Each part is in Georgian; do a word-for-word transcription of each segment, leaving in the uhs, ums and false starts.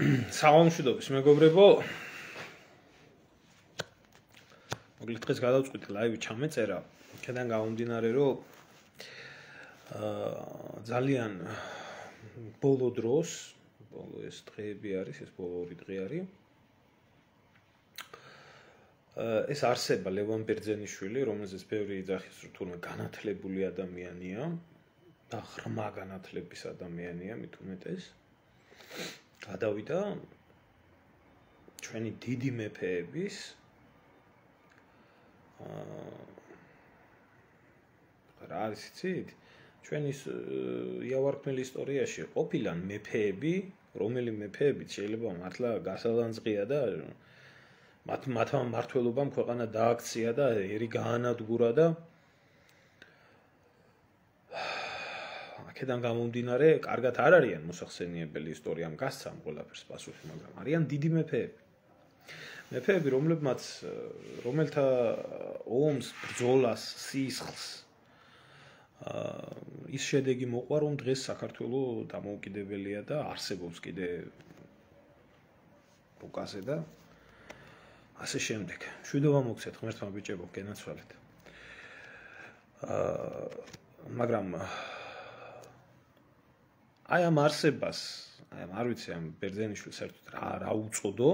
საღამოშვიდობის მეგობრებო, მოკლედ დღეს გადავწყვიტე ლაივი ჩამეწერა, იქედან გამომდინარე, რომ ძალიან ბოლო დროს, ბოლო ეს დღეები არის, ეს ბოლო ორი დღე არის. ეს არსება ლევან ბერძენიშვილი, რომელზეც ბევრი იძახის, რომ თურმე განათლებული ადამიანია და ღრმა განათლების ადამიანია, მით უმეტეს. გადავიდა ჩვენი დიდი მეფეების რა არის იცით? ჩვენი იავარქმელი ისტორიაში ყოფილან მეფეები, რომელი მეფეებიც შეიძლება მართლა გასალანძღია და მათ მათმა მმართველობამ ქვეყანა დააქცია და ერი გაანადგურა და აქედან გამომდინარე, კარგად არ არიან მოსახსენიებელი ისტორიამ გასცამ ყველაფერს პასუხი, მაგრამ არიან დიდი მეფეები. მეფეები, რომლებმაც რომელთა ომს, ბრძოლას, სისხლს ის შედეგი მოყვა, რომ დღეს საქართველოს დამოუკიდებელია და არსებობს კიდე რუკაზე და ასე შემდეგ. მშვიდობა მოგცეთ ღმერთმა ბიჭებო, გენაცვალეთ. მაგრამ აი ამ არსებას, აი არ ვიცი ამ ბერძენიშვილს საერთოდ რა რა უწოდო.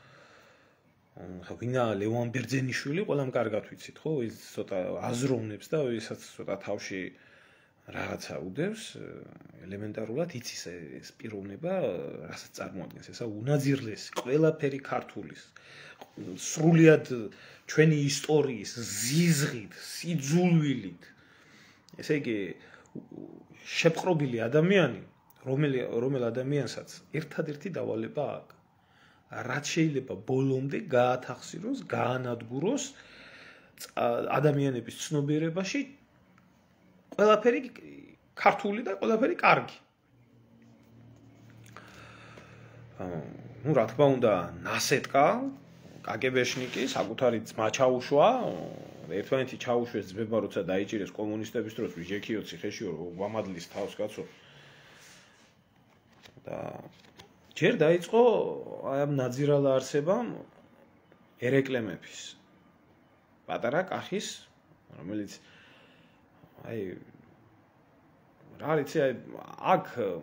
ვინა ლევან ბერძენიშვილი, ყველამ კარგად ვიცით, ხო? ის ცოტა აზროვნებს და ისაც ცოტა თავში რაღაცა უდევს, ელემენტარულად იცის ეს პიროვნება, რასაც წარმოადგენს, ესა უნაძირლესი, ყველაფერი ქართულის, სრულიად ჩვენი ისტორიის ზიზღით, სიძულვილით. ესე იგი შეპყრობილი ადამიანი, რომელი რომელ ადამიანსაც ერთადერთი დავალება აქვს, რაც შეიძლება ბოლომდე გაათახსიროს, გაანადგუროს ადამიანების ცნობიერებაში ყველაფერი ქართული და ყველაფერი კარგი. ну, რა თქმა უნდა, ნასეტკა, კაგებეშნიკი, საკუთარი ძმა ჩაუშვა, ერთმანეთი ჩაუშვეს ძმება, როცა დაიჭირეს კომუნისტების დროს, ვიჟექიო ციხეშიო, გვამადლის თავს კაცო. და ჯერ დაიწყო აი ამ ნაძირალა არსებამ ერეკლე მეფის. პატარა კახის, რომელიც აი რა ვიცი, აი აქ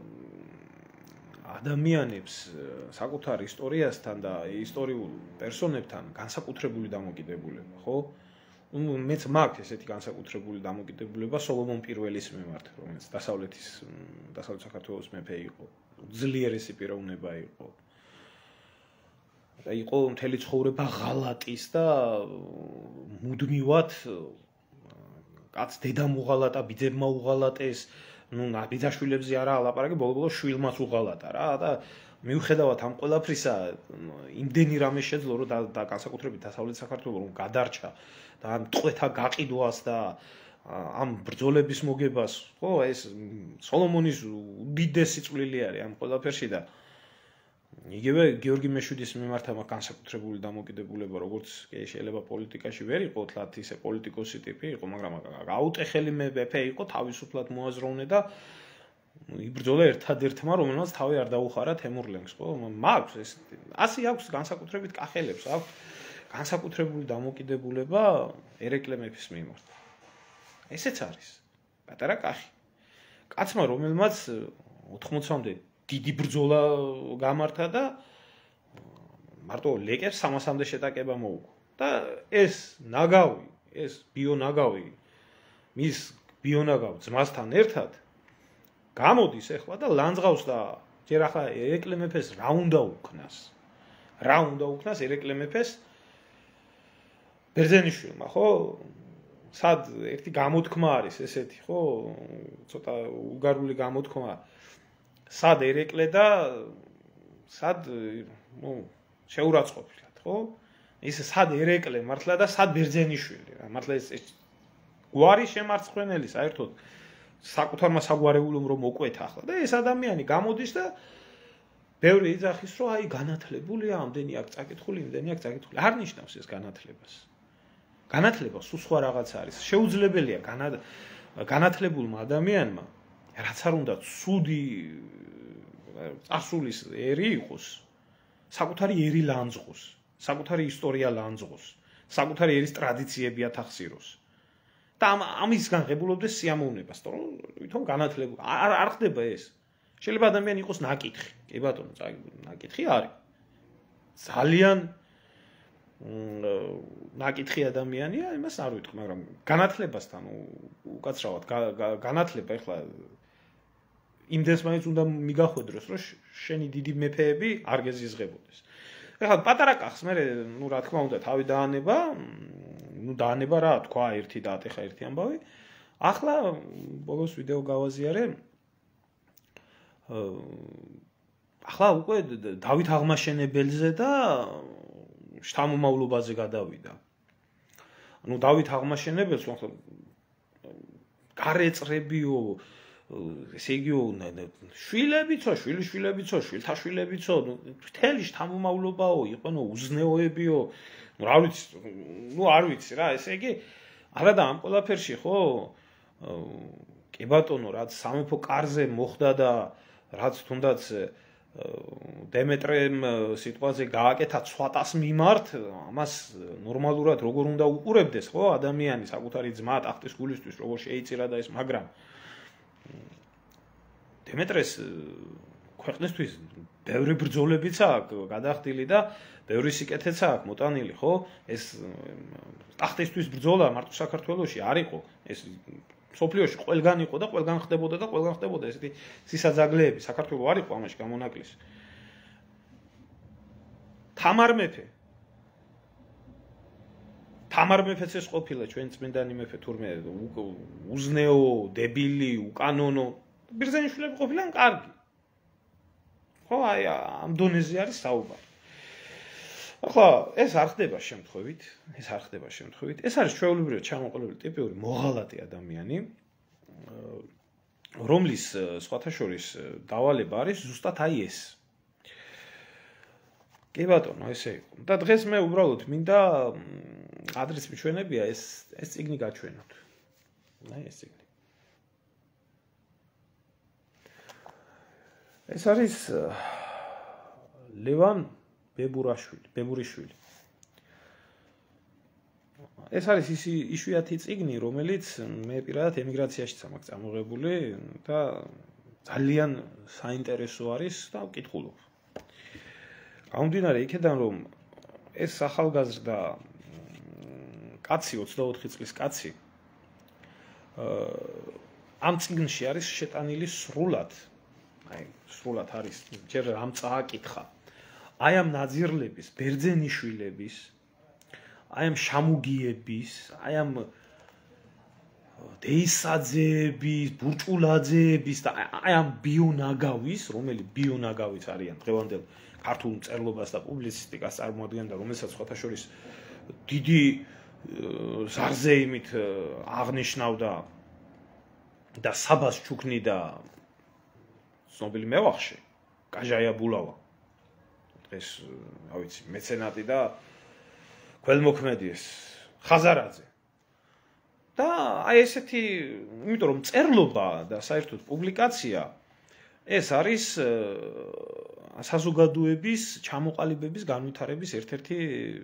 ადამიანებს საკუთარ ისტორიასთან და ისტორიულ პერსონებთან განსაკუთრებული დამოკიდებულება, ხო? ну, მეც მაქვს ესეთი განსაკუთრებული დამოკიდებულება სოლომონ პირველის მიმართ, რომელიც დასავლეთის დასავლეთ საქართველოს მეფე იყო. ძლიერესი პიროვნება იყო. და იყო მთელი ცხოვრება ღალატის და მუდმივად კაც დედა მოღალატა, ბიძებმა უღალატეს, ну, ბიძაშვილებზე არა ალაპარაკე, ბოლო-ბოლო შვილმაც უღალატა რა და მიუხედავად ამ ყველაფრისა, იმდენი რამე შეძლო, რომ და განსაკუთრებით დასავლეთ საქართველოს რომ გადარჩა და ამ ტყვეთა გაყიდვას და ამ ბრძოლების მოგებას, ხო, ეს სოლომონის უდიდესი წვლილი არის ამ ყველაფერში და იგივე გიორგი მეშვიდის მიმართ ამ განსაკუთრებული დამოკიდებულება, როგორც შეიძლება პოლიტიკაში ვერ იყო, თლათ ისე პოლიტიკოსი ტიპი იყო, მაგრამ გაუტეხელი მეფე იყო, თავისუფლად მოაზროვნე და იბრძოლა ერთადერთმა, რომელმაც თავი არ დაუხარა თემურლენგს, ხო? მაქვს ეს ასე აქვს განსაკუთრებით კახელებს, აქვს განსაკუთრებული დამოკიდებულება ერეკლე მეფის მიმართ. ესეც არის პატარა კახი. კაცმა, რომელმაც ოთხმოცამდე დიდი ბრძოლა გამართა და მარტო ლეკებს სამასამდე შეტაკება მოუგო. და ეს ნაგავი, ეს ბიონაგავი, მის ბიონაგავ ძმასთან ერთად გამოდის ახლა და ლანძღავს და ჯერ ახლა ერეკლე მეფეს რა უნდა უქნას? რა უნდა უქნას ერეკლე მეფეს? ბერძენიშვილმა, ხო? სად ერთი გამოთქმა არის ესეთი, ხო? ცოტა უგარული გამოთქმა. სად ერეკლე და სად, ну, შეურაცხყოფილად, ხო? ის სად ერეკლე მართლა და სად ბერძენიშვილი, რა, მართლა ეს გვარი შემარცხვენელი საერთოდ საკუთარმა საგვარეულომ რომ მოკვეთა ახლა და ეს ადამიანი გამოდის და ბევრი იძახის, რომ აი განათლებულია, ამდენი აქვს წაკითხული, იმდენი აქვს წაკითხული. არ ნიშნავს ეს განათლებას. განათლება სულ სხვა რაღაც არის. შეუძლებელია განათლებულმა ადამიანმა, რაც არ უნდა ცუდი წასulis ერი იყოს, საკუთარი ერი ლანძღოს, საკუთარი ისტორია ლანძღოს, საკუთარი ერის ტრადიციები ათახსიროს. და ამის განღებულობდეს სიამოვნებას, რომ თვითონ განათლებული არ არ ხდება ეს. შეიძლება ადამიანი იყოს ნაკითხი, კი ბატონო, ნაკითხი არის. ძალიან ნაკითხი ადამიანია, იმას არ ვიტყვი, მაგრამ განათლებასთან უკაცრავად განათლება ეხლა იმდენს მაინც უნდა მიგახვედროს, რომ შენი დიდი მეფეები არ გეზიზღებოდეს. ეხლა პატარა კახს მე, ნუ რა თქმა უნდა, თავი დაანება, ნუ დაანება რა თქვა ერთი და ათი ხა ერთი ამბავი. ახლა ბოლოს ვიდეო გავაზიარე. ახლა უკვე დავით აღმაშენებელზე და შთამომავლობაზე გადავიდა. ანუ დავით აღმაშენებელს ახლა გარეწრებიო, ესე იგიო, შვილებიცო, შვილიშვილებიცო, შვილთა შვილებიცო, მთელი შთამომავლობაო, იყვნო უზნეოებიო, ნუ რა ვიცი, ნუ არ ვიცი რა, ესე იგი, არა და ამ ყველაფერში ხო, კი ბატონო, რაც სამეფო კარზე მოხდა და რაც თუნდაც დემეტრემ სიტყვაზე გააკეთა ცვატას მიმართ, ამას ნორმალურად როგორ უნდა უყურებდეს, ხო, ადამიანი საკუთარი ძმა ტახტის გულისთვის როგორ შეიწირა და ეს, მაგრამ დემეტრეს ქვეყნისთვის ბევრი ბრძოლებიც აქვს გადახდილი და ბევრი სიკეთეც აქვს მოტანილი, ხო? ეს ტახტისთვის ბრძოლა მარტო საქართველოში არ იყო, ეს სოფლიოში ყველგან იყო და ყველგან ხდებოდა და ყველგან ხდებოდა ესეთი სისაძაგლეები. საქართველოს არ იყო ამაში გამონაკლისი. თამარ მეფე. თამარ მეფეც ეს ყოფილა ჩვენ წმინდანი მეფე თურმე უზნეო, დებილი, უკანონო. ბერძენიშვილები ყოფილან კარგი. ხო, აი ამ დონეზე არის საუბარი. ახლა ეს არ ხდება შემთხვევით, ეს არ ხდება შემთხვევით. ეს არის ჩვეულებრივად ჩამოყალიბებული ტიპიური მოღალატე ადამიანი, რომლის სხვათა შორის დავალება არის ზუსტად აი ეს. კი ბატონო, ესე იყო. და დღეს მე უბრალოდ მინდა ადრეს მიჩვენებია ეს ეს წიგნი გაჩვენოთ. აი ეს წიგნი. ეს არის ლევან ბებურაშვილი, ბებურიშვილი. ეს არის ის იშვიათი წიგნი, რომელიც მე პირადად ემიგრაციაში სამაკ წამოღებული და ძალიან საინტერესო არის და ვკითხულობ. გამომდინარე იქედან, რომ ეს ახალგაზრდა კაცი, ოცდაოთხი წლის კაცი, ამ წიგნში არის შეტანილი სრულად, აი, სრულად არის, ჯერ რამ წააკითხა. აი ამ ნაძირლების, ბერძენიშვილების, აი ამ შამუგიების, აი ამ დეისაძეების, ბურჭულაძეების და აი ამ ბიონაგავის, რომელიც ბიონაგავიც არიან დღევანდელ ქართულ მწერლობას და პუბლიცისტიკას წარმოადგენდა, რომელსაც სხვათა შორის დიდი ზარზეიმით აღნიშნავდა და საბას ჩუქნიდა ცნობილი მევახში, კაჟაია ბულავა. დღეს, რა ვიცი, მეცენატი და ქველმოქმედი ეს ხაზარაძე. და აი ესეთი, იმიტომ რომ მწერლობა და საერთოდ პუბლიკაცია ეს არის საზოგადოების ჩამოყალიბების განვითარების ერთ-ერთი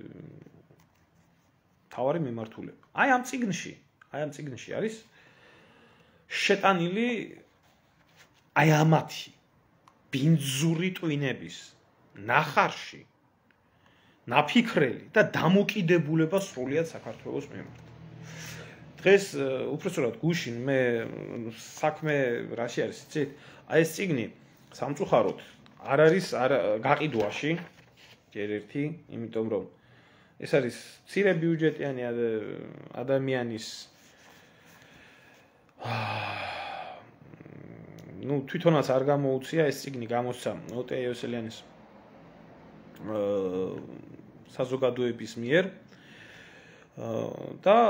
მთავარი მიმართულება. აი ამ წიგნში, აი ამ წიგნში არის შეტანილი აი ამათი ბინძური ტვინების ნახარში ნაფიქრელი და დამოკიდებულება სრულიად საქართველოს მიმართ. დღეს უпростоრად გუშინ მე საქმე რაში არის, იცით? აი ეს წიგნი სამწუხაროდ არ არის გაყიდვაში, ჯერ ერთი, იმიტომ რომ ეს არის მცირე ბიუჯეტიანი ადამიანის ну თვითონაც არ გამოუცია ეს წიგნი გამოსცა ოტე იოსელიანის საზოგადოების მიერ და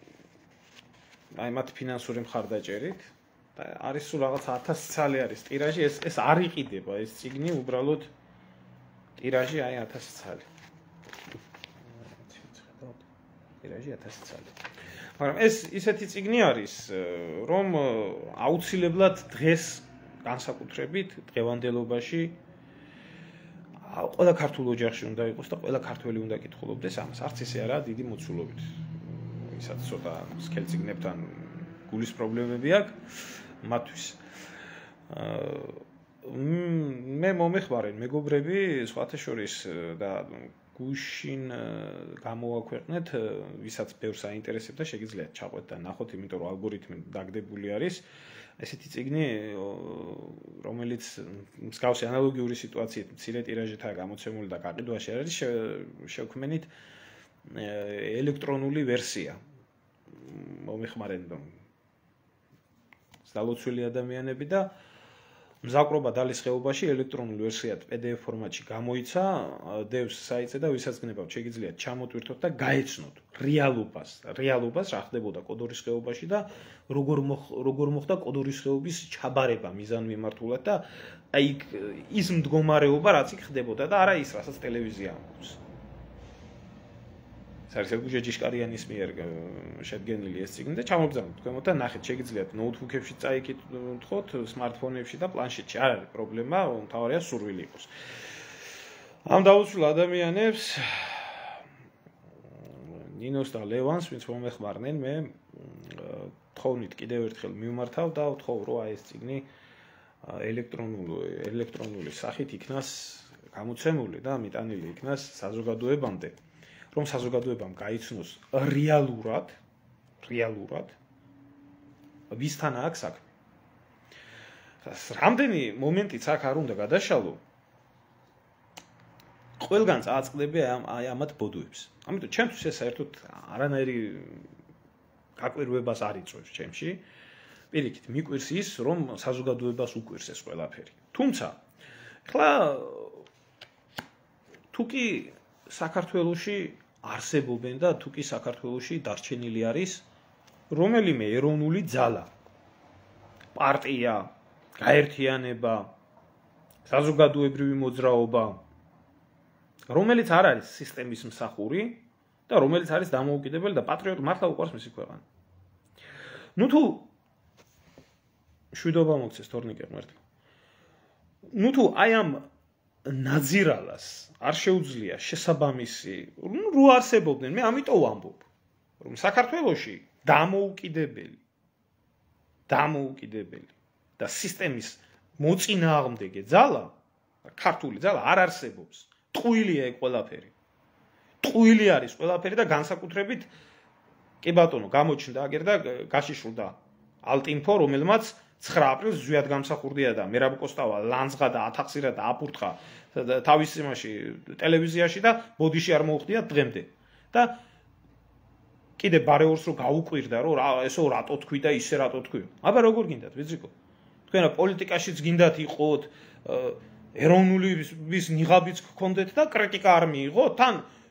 აი მათ ფინანსური მხარდაჭერით და არის სულ რაღაც ათასი ცალი არის ტირაჟი ეს ეს არ იყიდება ეს წიგნი უბრალოდ ტირაჟი აი ათასი ცალი ტირაჟი ათასი ცალი მაგრამ ეს ისეთი წიგნი არის რომ აუცილებლად დღეს განსაკუთრებით დღევანდელობაში ყველა ქართულ ოჯახში უნდა იყოს და ყველა ქართველი უნდა კითხულობდეს ამას. არც ესე არაა დიდი მოცულობით. ისაც ცოტა სქელწიგნებთან გულის პრობლემები აქვს მათთვის. მე მომეხმარენ მეგობრები სხვათა შორის და გუშინ გამოვაქვეყნეთ, ვისაც ბევრს აინტერესებდა, შეგიძლიათ ჩაყვეთ და ნახოთ, იმიტომ რომ ალგორითმი დაგდებული არის. ესეთი წიგნი, რომელიც მსგავსი ანალოგიური სიტუაციით მცირე ტირაჟითაა გამოცემული და გაყიდვაში არის, შევქმნით ელექტრონული ვერსია. მომეხმარენ ძალოცვილი ადამიანები და მზაკრობა დალის ხეობაში ელექტრონული ვერსიად პი დი ეფ ფორმატში გამოიცა, დევს საიტზე და ვისაც გნებავთ, შეგიძლიათ ჩამოტვირთოთ და გაეცნოთ რეალობას, რეალობას რა ხდებოდა კოდორის ხეობაში და როგორ როგორ მოხდა კოდორის ხეობის ჩაბარება მიზანმიმართულად და აი ის მდგომარეობა, რაც იქ ხდებოდა და არა ის, რასაც ტელევიზია ამბობს. სარსეგუჟე ჯიშკარიანის მიერ შედგენილი ეს წიგნი და ჩამოგზავნოთ თქვენმოთ და ნახეთ, შეგიძლიათ ნოუთბუქებში წაიკითხოთ, სმარტფონებში და პლანშეტში, არ არის პრობლემა, მთავარია სურვილი იყოს. ამ დაუცველ ადამიანებს ნინოს და ლევანს, ვინც მომეხმარნენ, მე თხოვნით კიდევ ერთხელ მივმართავ და ვთხოვ, რომ აი ეს წიგნი ელექტრონული ელექტრონული სახით იქნას გამოცემული და მიტანილი იქნას საზოგადოებამდე. რომ საზოგადოებამ გაიცნოს რეალურად, რეალურად ვისთან აქვს საქმე. რამდენი მომენტიც აქ არ უნდა გადაშალო, ყველგან წააწყდები აი ამათ ბოდუებს. ამიტომ ჩემთვის ეს საერთოდ არანაირი გაკვირვებას არ იწვევს ჩემში. პირიქით, მიკვირს ის, რომ საზოგადოებას უკვირს ეს ყველაფერი. თუმცა, ხლა თუკი საქართველოში არსებობენ და თუკი საქართველოში დარჩენილი არის რომელიმე ეროვნული ძალა, პარტია, გაერთიანება, საზოგადოებრივი მოძრაობა, რომელიც არ არის სისტემის მსახური და რომელიც არის დამოუკიდებელი და პატრიოტი, მართლა უყვარს მისი ქვეყანა. ნუ თუ შვიდობა მოგცეს თორნიკე ღმერთმა. ნუ თუ აი ამ ნაძირალას არ შეუძლია შესაბამისი, რო არსებობდნენ, მე ამიტომ ვამბობ, რომ საქართველოში დამოუკიდებელი, დამოუკიდებელი და სისტემის მოწინააღმდეგე ძალა, ქართული ძალა არ არსებობს. ტყუილია ეგ ყველაფერი. ტყუილი არის ყველაფერი და განსაკუთრებით კი ბატონო, გამოჩნდა აგერ და გაშიშვლდა ალტინფო, რომელმაც ცხრა აპრილს ზვიად გამსახურდია და მერაბ კოსტავა ლანძღა და ათახსირა და აფურთხა თავის იმაში ტელევიზიაში და ბოდიში არ მოუხდია დღემდე. და კიდე ბარეორს რო გაუკვირდა, რომ ესო რატო თქვი და ისე რატო თქვი. აბა როგორ გინდათ, ვიცრიკო? თქვენა პოლიტიკაშიც გინდათ იყოთ, ეროვნული ვის ნიღაბიც გქონდეთ და კრიტიკა არ მიიღოთ, თან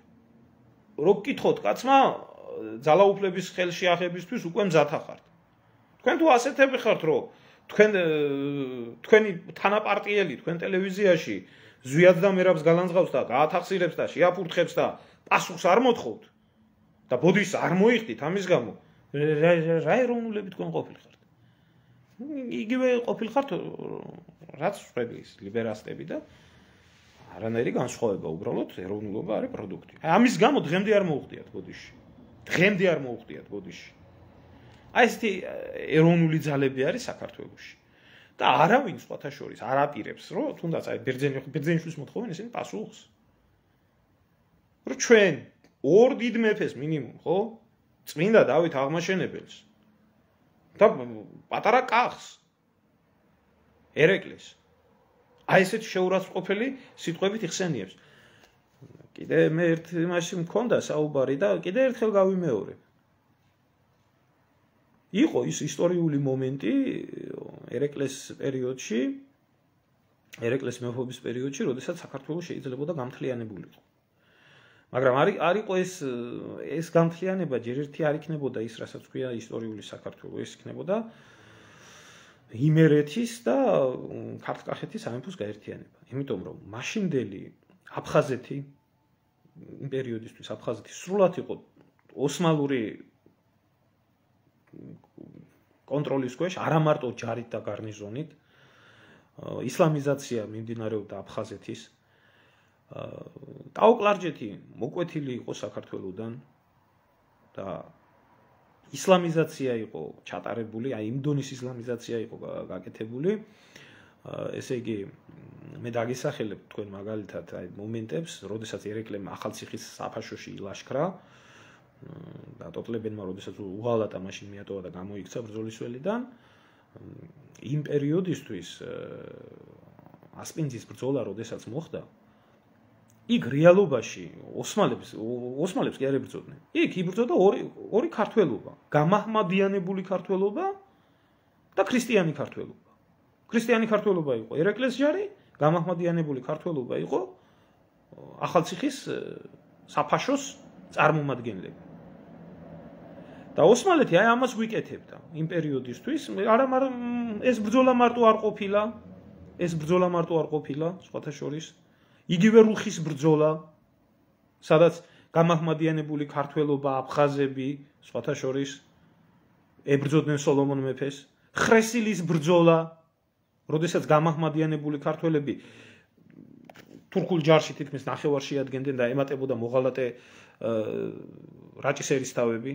რო გკითხოთ კაცმა ძალაუფლების ხელში ახებისთვის უკვე მზათა ხართ. თქვენ თუ ასეთები ხართ, რომ თქვენ თქვენი თანაპარტიელი თქვენ ტელევიზიაში ზვიად და მერაბს გალანძღავს და გაათახსირებს და შეაფურთხებს და პასუხს არ მოთხოვთ და ბოდიშს არ მოიხდით ამის გამო, რა ეროვნულები თქვენ ყოფილხართ? იგივე ყოფილხართ, რაც შვედის ლიბერასტები და არანაირი განსხვავება, უბრალოდ ეროვნულობა არის პროდუქტი. ამის გამო დღემდე არ მოუხდიათ ბოდიში. დღემდე არ მოუხდიათ ბოდიში. აი ესეთი ეროვნული ძალები არის საქართველოში. და არავინ სხვათა შორის არ აპირებს, რომ თუნდაც აი ბერძენი ბერძენიშვილს მოთხოვენ ისინი პასუხს. რომ ჩვენ ორ დიდ მეფეს მინიმუმ, ხო? წმინდა დავით აღმაშენებელს და პატარა კახს ერეკლეს. აი ესეთი შეურაცხყოფელი სიტყვებით იხსენიებს. კიდე მე ერთ იმაში მქონდა საუბარი და კიდე ერთხელ გავიმეორებ. იყო ის ისტორიული მომენტი ერეკლეს პერიოდში, ერეკლეს მეფობის პერიოდში, როდესაც საქართველოს შეიძლებოდა გამთლიანებულიყო. მაგრამ არ იყო ეს ეს გამთლიანება ჯერ ერთი არ იქნებოდა ის, რასაც ქვია ისტორიული საქართველო, ეს იქნებოდა იმერეთის და ქართლ-კახეთის სამეფოს გაერთიანება. იმიტომ რომ მაშინდელი აფხაზეთი იმ პერიოდისთვის აფხაზეთი სრულად იყო ოსმალური კონტროლის ქვეშ, არა მარტო ჯარით და გარნიზონით, ისლამიზაცია მიმდინარეობდა აფხაზეთის. ტაო-კლარჯეთი მოკვეთილი იყო საქართველოსდან და ისლამიზაცია იყო ჩატარებული, აი იმ დონის ისლამიზაცია იყო გაკეთებული. ესე იგი მე დაგესახელებ თქვენ მაგალითად აი მომენტებს, როდესაც ერეკლემ ახალციხის საფაშოში ილაშქრა და ტოტლებენმა როდესაც უღალატა მაშინ მიატოვა და გამოიქცა ბრძოლის ველიდან. იმ პერიოდისთვის ასპინძის ბრძოლა როდესაც მოხდა, იქ რეალობაში ოსმალებს ოსმალებს კი არ ებრძოდნენ. იქ იბრძოდა ორი ორი ქართველობა, გამაჰმადიანებული ქართველობა და ქრისტიანი ქართველობა. ქრისტიანი ქართველობა იყო ერეკლეს ჯარი, გამაჰმადიანებული ქართველობა იყო ახალციხის საფაშოს წარმომადგენლები. და ოსმალეთი აი ამას გვიკეთებდა იმ პერიოდისთვის, არა მაგრამ ეს ბრძოლა მარტო არ ყოფილა, ეს ბრძოლა მარტო არ ყოფილა, სხვათა შორის იგივე რუხის ბრძოლა, სადაც გამაჰმადიანებული ქართველობა, აფხაზები, სხვათა შორის ებრძოდნენ სოლომონ მეფეს, ხრესილის ბრძოლა, როდესაც გამაჰმადიანებული ქართველები თურქულ ჯარში თითქმის ნახევარს შეადგენდნენ და ემატებოდა მოღალატე რაჭის ერისთავები.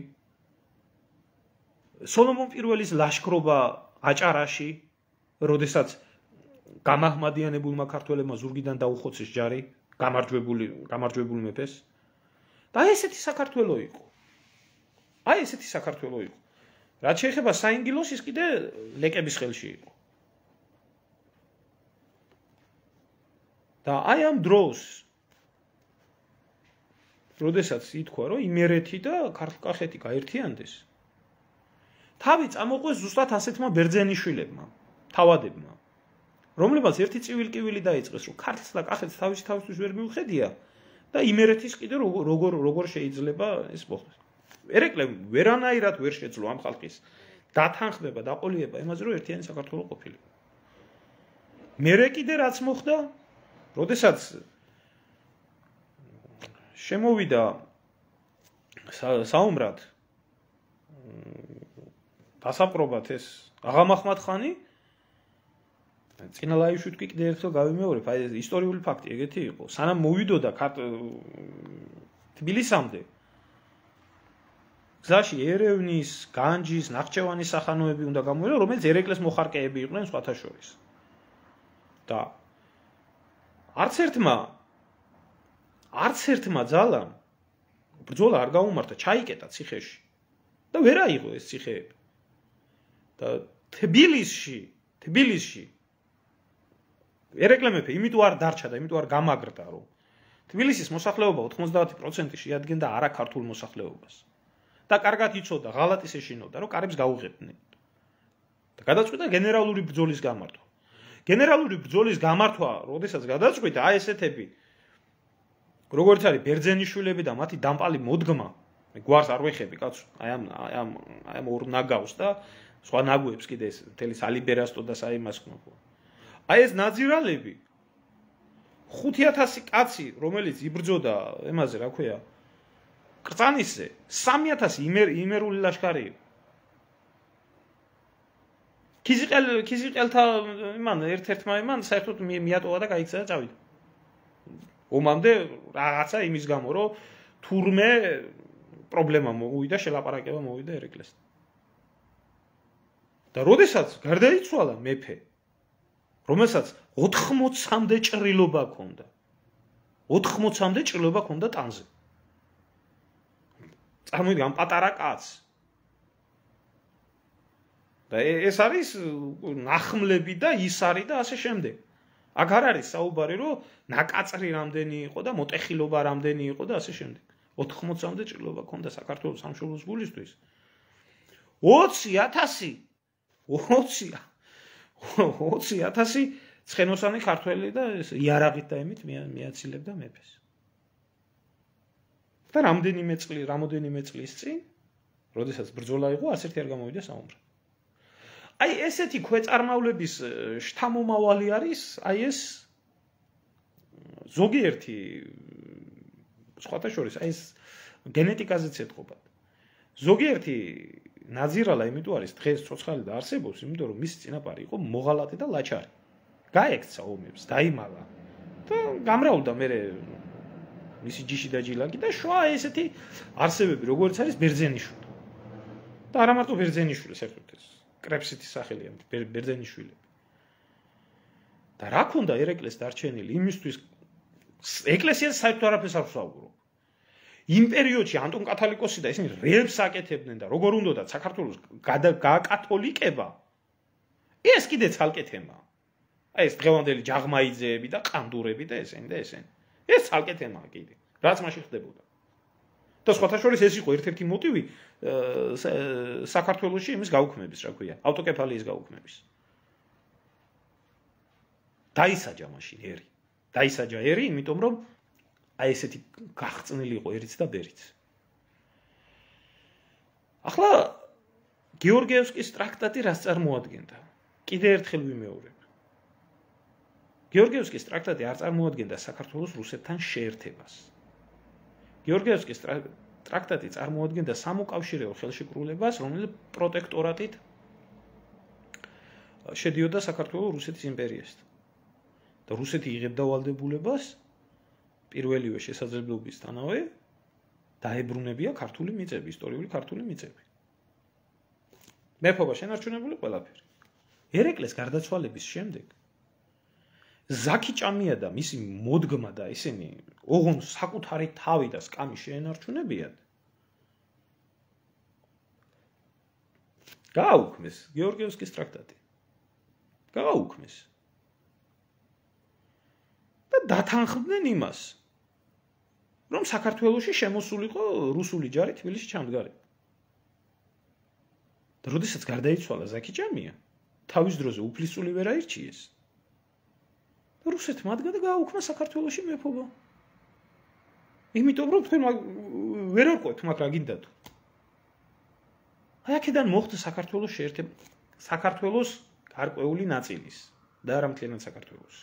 სოლომონ პირველის ლაშქრობა აჭარაში, როდესაც გამაჰმადიანებულმა ქართველებმა ზურგიდან დაუხოცეს ჯარი, გამარჯვებული, გამარჯვებული მეფეს. და ესეთი საქართველო იყო. აი ესეთი საქართველო იყო. რაც შეეხება საინგილოს, ის კიდე ლეკების ხელში იყო. და აი ამ დროს, როდესაც ითქვა, რომ იმერეთი და ქართლ-კახეთი გაერთიანდეს, თავი წამოყვეს ზუსტად ასეთმა ბერძენიშვილებმა, თავადებმა, რომლებაც ერთი წივილ-კივილი დაიწყეს, რომ ქართლს და კახეთს თავისი თავისთვის ვერ მიუხედია და იმერეთის კიდე როგორ როგორ შეიძლება ეს მოხდეს. ერეკლემ ვერანაირად ვერ შეძლო ამ ხალხის დათანხმება, დაყოლიება იმაზე, რომ ერთიანი საქართველო ყოფილიყო. მერე კიდე რაც მოხდა, როდესაც შემოვიდა საომრად დასაპყრობად ეს აღა-მაჰმად ხანი, წინა ლაივში თქვი კიდე ერთხელ გავიმეორებ, აი ეს ისტორიული ფაქტი ეგეთი იყო. სანამ მოვიდოდა თბილისამდე, გზაში ერევნის, განჯის, ნახჩევანის სახანოები უნდა გამოერო, რომელიც ერეკლეს მოხარკეები იყვნენ სხვათა შორის. და არც ერთმა არც ერთმა ძალამ ბრძოლა არ გაუმართა, ჩაიკეტა ციხეში და ვერ აიღო ეს ციხეები. და თბილისში, თბილისში ერეკლე მეფე იმიტომ არ დარჩა და იმიტომ არ გამაგრდა, რომ თბილისის მოსახლეობა ოთხმოცდაათი პროცენტი შეადგენდა არაქართულ მოსახლეობას. და კარგად იცოდა, ღალატის ეშინოდა, რომ კარებს გაუღებდნენ. და გადაწყვიტა გენერალური ბრძოლის გამართვა. გენერალური ბრძოლის გამართვა, როდესაც გადაწყვიტა, აი ესეთები, როგორც არის ბერძენიშვილები და მათი დამპალი მოდგმა, მე გვარს არ ვეხები, კაცო, აი ამ აი ამ აი ამ ორ ნაგავს და სხვა ნაგვებს კიდე ეს მთელი სალიბერასტო და საიმასკნო. აი ეს ნაძირალები ხუთი ათასი კაცი, რომელიც იბრძოდა ემაზე, რა ქვია, კრწანისზე, სამი ათასი იმერული ლაშქარი იყო. ქიზიყელ ქიზიყელთა იმან ერთ-ერთმა იმან საერთოდ მიატოვა და გაიქცა და წავიდა. ომამდე რაღაცა იმის გამო, რომ თურმე პრობლემა მოვიდა, შელაპარაკება მოვიდა ერეკლესთან. და როდესაც გარდაიცვალა მეფე, რომელსაც ოთხმოცამდე ჭრილობა ჰქონდა. ოთხმოცამდე ჭრილობა ჰქონდა ტანზე. წარმოიდგინე ამ პატარა კაცს. და ეს არის ნახმლები და ისარი და ასე შემდეგ. აქ არ არის საუბარი, რომ ნაკაწრი რამდენი იყო და მოტეხილობა რამდენი იყო და ასე შემდეგ. ოთხმოცამდე ჭრილობა ჰქონდა საქართველოს სამშობლოს გულისთვის. ოცი ათასი ოცი ათასი ცხენოსანი ქართველი და იარაღით და ემით მიაცილებდა მეფეს. და რამდენიმე წელი, რამოდენიმე წლის წინ, როდესაც ბრძოლა იყო, არც ერთი არ გამოვიდა საომრად. აი ესეთი ქვეწარმავლების შთამომავალი არის, აი ეს ზოგიერთი სხვათა შორის, აი ეს გენეტიკაზეც ეთყობათ. ზოგიერთი ნაძირალა იმიტომ არის დღეს ცოცხალი და არსებობს, იმიტომ რომ მისი წინაპარი იყო მოღალატე და ლაჩარი. გაექცა ომებს, დაიმალა და გამრავლდა მე მისი ჯიში და ჯილაკი და შვა ესეთი არსებები როგორც არის ბერძენიშვილი. და არა მარტო ბერძენიშვილი, საერთოდ ეს კრეფსიტის სახელია, ბერძენიშვილი. და რა ქონდა ერეკლეს დარჩენილი იმისთვის ეკლესიას საერთოდ არაფერს არ ვსაუბრობ. იმ პერიოდში ანტონ კათალიკოსი და ისინი რეებს აკეთებდნენ და როგორ უნდათ საქართველოს გააკათოლიკება. ეს კიდე ცალკე თემაა. აი ეს დღევანდელი ჯაღმაიძეები და ყანდურები და ესენი და ესენი. ეს ცალკე თემაა კიდე. რაც მაშინ ხდებოდა. და სხვათა შორის ეს იყო ერთ-ერთი მოტივი საქართველოში იმის გაუქმების, რა ქვია, ავტოკეფალიის გაუქმების. დაისაჯა მაშინ ერი. დაისაჯა ერი, იმიტომ რომ აი ესეთი გახწნილი იყო ერიც და ბერიც. ახლა გეორგიევსკის ტრაქტატი რას წარმოადგენდა? კიდე ერთხელ ვიმეორებ. გეორგიევსკის ტრაქტატი არ წარმოადგენდა საქართველოს რუსეთთან შეერთებას. გეორგიევსკის ტრაქტატი წარმოადგენდა სამოკავშირეო ხელშეკრულებას, რომელიც პროტექტორატით შედიოდა საქართველოს რუსეთის იმპერიასთან. და რუსეთი იღებდა ვალდებულებას პირველივე შესაძლებლობისთანავე დაებრუნებია ქართული მიწები, ისტორიული ქართული მიწები. მეფობა შენარჩუნებული ყველაფერი. ერეკლეს გარდაცვალების შემდეგ ზაქი ჭამია და მისი მოდგმა და ისინი ოღონდ საკუთარი თავი და სკამი შეენარჩუნებიათ. გააუქმეს გეორგიევსკის ტრაქტატი. გააუქმეს. და დათანხმდნენ იმას, რომ საქართველოში შემოსულიყო რუსული ჯარი თბილისში ჩამდგარი. და როდესაც გარდაიცვალა ზაქი ჭამია, თავის დროზე უფლისწული ვერ აირჩიეს. და რუსეთმა ადგა და გააუქმა საქართველოში მეფობა. იმიტომ რომ თქვენ ვერ არკვევთ, მაგრამ რა გინდათ? აი აქედან მოხდა საქართველოს შეერთება, საქართველოს გარკვეული ნაწილის და არა მთლიანად საქართველოს.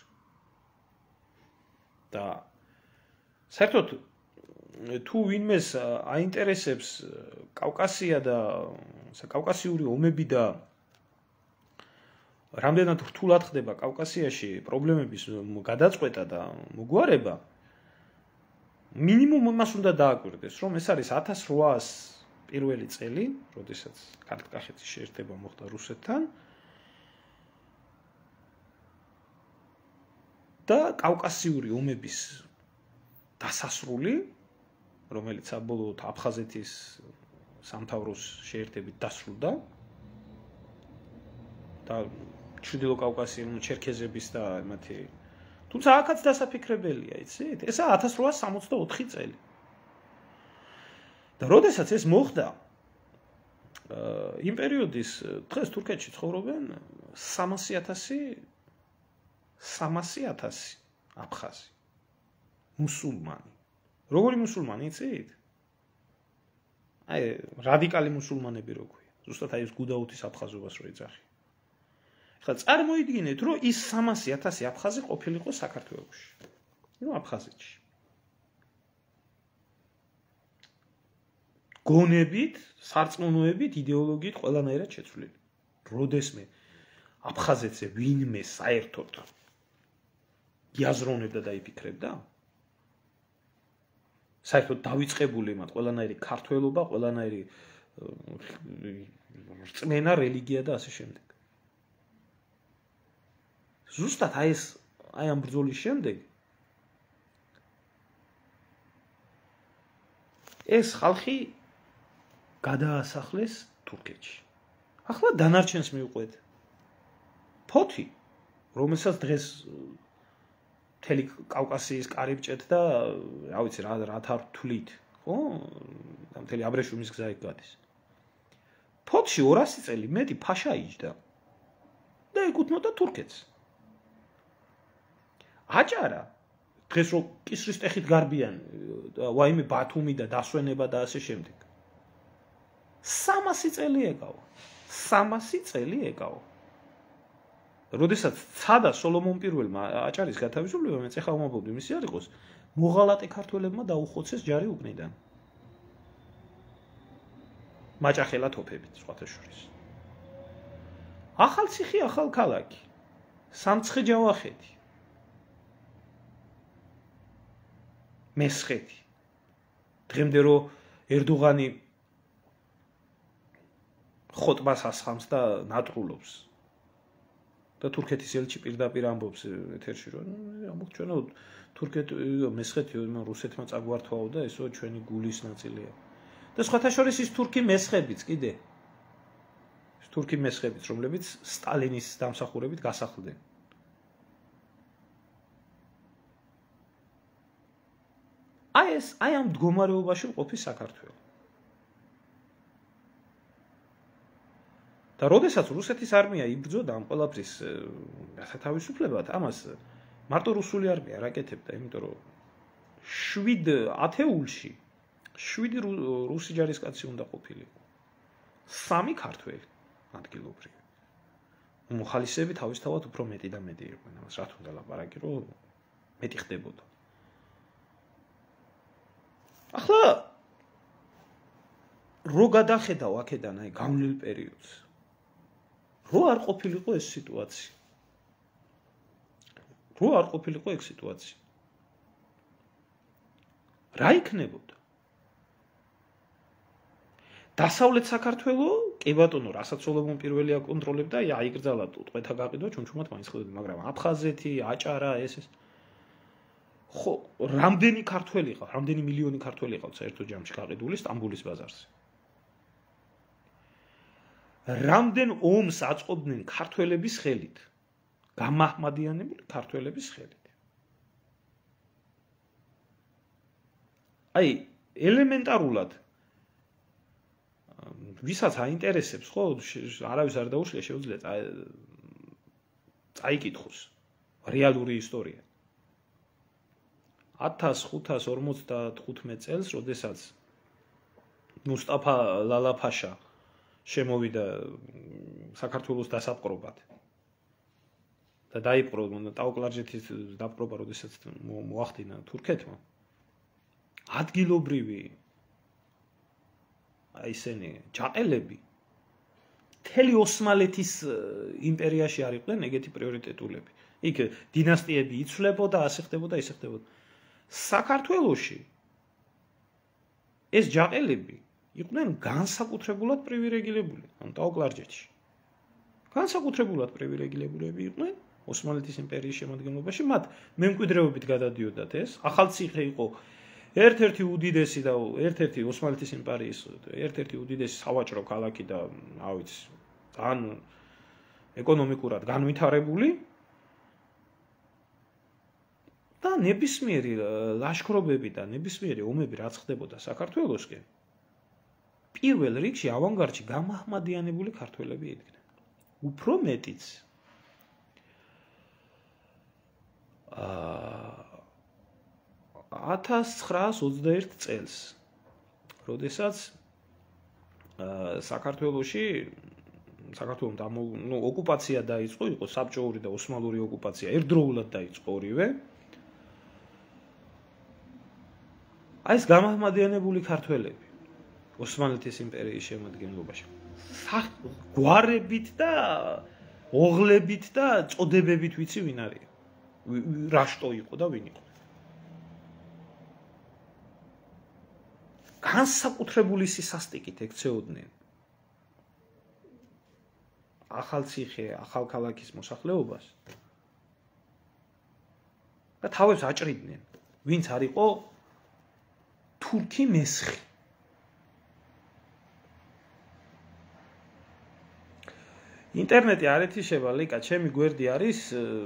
და საერთოდ თუ ვინმეს აინტერესებს კავკასია და საკავკასიური ომები და რამდენად რთულად ხდება კავკასიაში პრობლემების გადაწყვეტა და მოგვარება, მინიმუმ იმას უნდა დააკვირდეს, რომ ეს არის ათას რვაას პირველი წელი, როდესაც ქართლ-კახეთის შეერთება მოხდა რუსეთთან და კავკასიური ომების დასასრული, რომელიც საბოლოოდ აფხაზეთის სამთავროს შეერთებით დასრულდა და ჩრდილო კავკასიის ჩერქეზების და მათი თუმცა აქაც დასაფიქრებელია, იცით? ესა ათას რვაას სამოცდაოთხი წელი. და როდესაც ეს მოხდა, იმ პერიოდის დღეს თურქეთში ცხოვრობენ სამასი ათასი სამასი ათასი აფხაზი. მუსულმანი. როგორი მუსულმანი, იცით? აი, რადიკალი მუსულმანები რო ქვია. ზუსტად აი ეს გუდაუთის აფხაზობას რო ეძახი. ხა წარმოიდგინეთ, რომ ის სამასი ათასი აფხაზი ყოფილიყო საქართველოში. ნუ აფხაზეთში. გონებით, სარწმუნოებით, იდეოლოგიით ყველანაირად შეცვლილი. როდესმე აფხაზეთზე ვინმე საერთოდ იაზროვნებდა და იფიქრებდა, საერთოდ დავიწყებული მათ ყველანაირი ქართველობა, ყველანაირი რწმენა, რელიგია და ასე შემდეგ. ზუსტად აი ეს აი ამ ბრძოლის შემდეგ ეს ხალხი გადაასახლეს თურქეთში. ახლა დანარჩენს მივყვეთ. ფოთი, რომელსაც დღეს მთელი კავკასიის კარიბჭეთ და რა ვიცი რა რათა რთვლით, ხო? და მთელი აბრეშუმის გზა იქ გადის. ფოთში ორასი წელი მეტი ფაშა იჯდა და ეკუთვნოდა თურქეთს. აჭარა დღეს რო კისრის ტეხით გარბიან ვაიმე ბათუმი და დასვენება და ასე შემდეგ. სამასი წელი ეკავა. სამასი წელი ეკავა. როდესაც ცადა სოლომონ პირველმა აჭარის გათავისუფლება, მე წეხა ვამბობდი, მისი არ იყოს, მოღალატე ქართველებმა დაუხოცეს ჯარი უკნიდან. მაჭახელა თოფებით, სხვათა შორის. ახალციხი, ახალქალაქი, სამცხე-ჯავახეთი. მესხეთი. დღემდე რომ ერდოღანი ხოტბას ასხამს და ნატრულობს. და თურქეთის ელჩი პირდაპირ ამბობს ეთერში რომ ამბობ ჩვენო თურქეთ მესხეთი რუსეთმა წაგვართვაო და ესო ჩვენი გულის ნაწილია. და სხვათა შორის ის თურქი მესხებიც კიდე. ის თურქი მესხებიც, რომლებიც სტალინის დამსახურებით გასახლდნენ. აი ეს აი ამ მდგომარეობაში ყოფის საქართველო. და როდესაც რუსეთის არმია იბრძოდა ამ ყველაფრის გასათავისუფლებად, ამას მარტო რუსული არმია არ აკეთებდა, იმიტომ რომ შვიდ ათეულში შვიდი რუსი ჯარისკაცი უნდა ყოფილიყო. სამი ქართველი ადგილობრივი. მოხალისეები თავისთავად უფრო მეტი და მეტი იყვნენ, ამას რა თქმა უნდა ლაპარაკი რომ მეტი ხდებოდა. ახლა რო გადახედავ აქედან აი გავლილ პერიოდს რო არ ყოფილიყო ეს სიტუაცია. რო არ ყოფილიყო ეს სიტუაცია. რა იქნებოდა? დასავლეთ საქართველო, კი ბატონო, რასაც სოლომონ პირველი აკონტროლებდა, აიგრძალა ტყვეთა გაყიდვა, ჩუმჩუმად მაინც ხედავდი, მაგრამ აფხაზეთი, აჭარა, ეს ეს. ხო, რამდენი ქართველი ყავს, რამდენი მილიონი ქართველი ყავს საერთო ჯამში გაყიდული სტამბოლის ბაზარზე. რამდენ ომს აწყობდნენ ქართველების ხელით, გამაჰმადიანებული ქართველების ხელით. აი, ელემენტარულად ვისაც აინტერესებს, ხო, არავის არ დაუშლია, შეუძლია წაიკითხოს რეალური ისტორია. ათას ხუთას ორმოცდათხუთმეტ წელს, როდესაც მუსტაფა ლალაფაშა შემოვიდა საქართველოს დასაპყრობად და დაიპყრო ტაო-კლარჯეთის დაპყრობა, როდესაც მოახდინა თურქეთმა, ადგილობრივი აი ესენი ჯაყელები მთელი ოსმალეთის იმპერიაში არ იყვნენ ეგეთი პრიორიტეტულები. იქ დინასტიები იცვლებოდა, ასე ხდებოდა, ისე ხდებოდა. საქართველოში ეს ჯაყელები იყვნენ განსაკუთრებულად პრივილეგირებული, ან ტაო-კლარჯეთში. განსაკუთრებულად პრივილეგირებულები იყვნენ ოსმალეთის იმპერიის შემადგენლობაში, მათ მემკვიდრეობით გადადიოდათ ეს. ახალციხე იყო ერთ-ერთი უდიდესი და ერთ-ერთი ოსმალეთის იმპერიის ერთ-ერთი უდიდესი სავაჭრო ქალაქი და რა ვიცი, ძალიან ეკონომიკურად განვითარებული. და ნებისმიერი ლაშქრობები და ნებისმიერი ომები რაც ხდებოდა საქართველოსკენ, პირველ რიგში ავანგარდში გამაჰმადიანებული ქართველები იდგნენ. უფრო მეტიც ათას ცხრაას ოცდაერთ წელს, როდესაც საქართველოში საქართველოს ნუ ოკუპაცია დაიწყო, იყო საბჭოური და ოსმალური ოკუპაცია, ერთდროულად დაიწყო ორივე. აი ეს გამაჰმადიანებული ქართველები ოსმალეთის იმპერიის შემადგენლობაში გვარებით და ოღლებით და წოდებებით ვიცი ვინ არის, რა შტო იყო და ვინ იყო. განსაკუთრებული სისასტიკით ექცეოდნენ ახალციხე, ახალქალაქის მოსახლეობას და თავებს აჭრიდნენ, ვინც არ იყო თურქი მესხი. ინტერნეტი არ ეთიშება, ლიკა, ჩემი გვერდი არის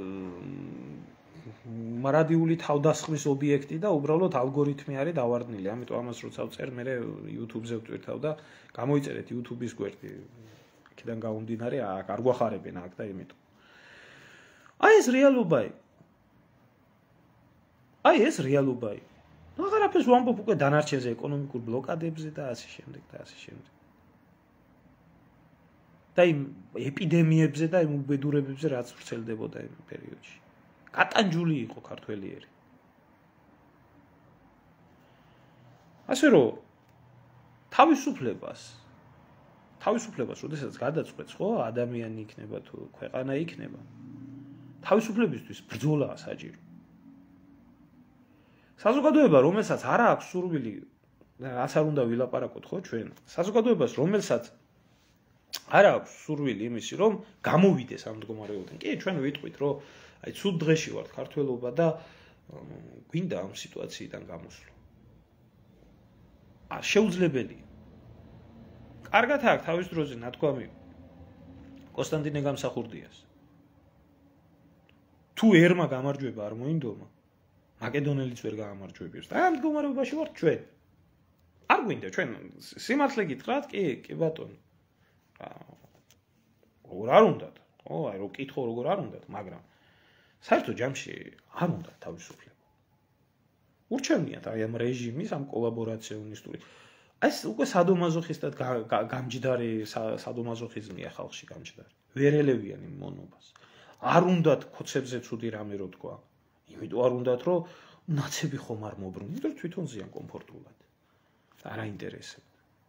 მარადიული თავდასხმის ობიექტი და უბრალოდ ალგორითმი არის დავარდნილი. ამიტომ ამას როცა ვწერ, მე YouTube-ზე ვტვირთავ და გამოიწერეთ YouTube-ის გვერდი. აქედან გამომდინარე, აქ არ გვახარებენ აქ და იმიტომ. აი ეს რეალობაა. აი ეს რეალობაა. აღარაფერს ვამბობ უკვე დანარჩენზე, ეკონომიკურ ბლოკადებზე და ასე შემდეგ და ასე შემდეგ. და იმ ეპიდემიებზე და იმ უბედურებებზე რაც ვრცელდებოდა იმ პერიოდში. კატანჯული იყო ქართველიერი. ასე რომ თავისუფლებას თავისუფლებას, როდესაც გადაწყვეტს, ხო, ადამიანი იქნება თუ ქვეყანა იქნება, თავისუფლებისთვის ბრძოლაა საჭირო. საზოგადოება, რომელსაც არ აქვს სურვილი, რაც არ უნდა ვილაპარაკოთ, ხო, ჩვენ. საზოგადოებას, რომელსაც არ აქვს სურვილი იმისი, რომ გამოვიდეს ამ მდგომარეობიდან. კი, ჩვენ ვიტყვით, რომ აი ცუდ დღეში ვართ ქართველობა და გვინდა ამ სიტუაციიდან გამოსვლა. არ შეუძლებელია. კარგად აქვს თავის დროზე ნათქვამი კონსტანტინე გამსახურდიას. თუ ერმა გამარჯვება არ მოინდომა, მაკედონელიც ვერ გაამარჯვებებს. და ამ მდგომარეობაში ვართ ჩვენ. არ გვინდა ჩვენ სიმართლე გითხრათ, კი, კი ბატონო. როგორ არ უნდათ? ხო, აი რო კითხო როგორ არ უნდათ, მაგრამ საერთო ჯამში არ უნდა თავისუფლება. ურჩევნიათ აი ამ რეჟიმის ამ კოლაბორაციონისტური. ეს უკვე სადომაზოხისტად გამჯდარი სადომაზოხიზმია ხალხში გამჯდარი. ვერ ელევიან იმ მონობას. არ უნდათ ქოცებზე ცუდი რამე რო თქვა. იმიტომ არ უნდათ რომ ნაცები ხომ არ მობრუნ, იმიტომ რომ თვითონ ზიან კომფორტულად. არ აინტერესებთ.